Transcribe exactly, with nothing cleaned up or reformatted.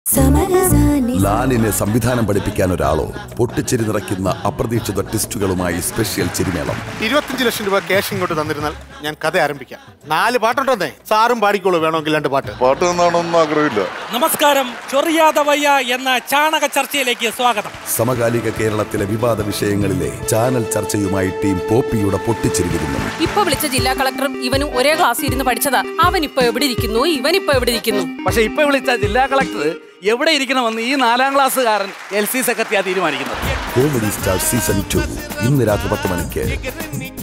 ലാലിനെ സംവിധാനം പഠിപ്പിക്കാൻ ഒരാളോ പൊട്ടിച്ചിരി നിറയ്ക്കുന്ന അപ്രതീക്ഷിത ട്വിസ്റ്റുകളുമായി സ്പെഷ്യൽ ചിരിമേളം. ഇരുപത്തിയഞ്ച് ലക്ഷം രൂപ ക്യാഷ് ഇങ്ങോട്ട് തന്നിരുന്നാൽ ഞാൻ കഥ ആരംഭിക്കാം. നാല് പാട്ടുണ്ടോന്നേ, സാറും പാടിക്കോളൂ വേണമെങ്കിൽ രണ്ട് പാട്ട്. പാട്ട് എന്നാണൊന്നും ആഗ്രഹമില്ല. നമസ്കാരം, ചൊറിയാതെ വയ്യ എന്ന ചാണക ചർച്ചയിലേക്ക് സ്വാഗതം. സമകാലിക കേരളത്തിലെ വിവാദ വിഷയങ്ങളിലെ ചാനൽ ചർച്ചയുമായി ടീം പോപ്പിയുടെ പൊട്ടിച്ചിരി വരുന്നു. ഇപ്പൊ വിളിച്ച ജില്ലാ കളക്ടറും ഇവനും ഒരേ ക്ലാസ്സിൽ ഇരുന്ന് പഠിച്ചതാ. അവൻ ഇപ്പൊ എവിടെ ഇരിക്കുന്നു, ഇവൻ ഇപ്പൊ എവിടെ ഇരിക്കുന്നു. പക്ഷെ ഇപ്പൊ വിളിച്ച ജില്ലാ കളക്ടർ എവിടെ ഇരിക്കണമെന്ന് ഈ നാലാം ക്ലാസ്സുകാരൻ എൽ സി സെക്രട്ടറിയാ തീരുമാനിക്കുന്നത്. കോമഡി സ്റ്റാർ സീസൺ ടു ഇന്ന് രാത്രി പത്ത് മണിക്ക്.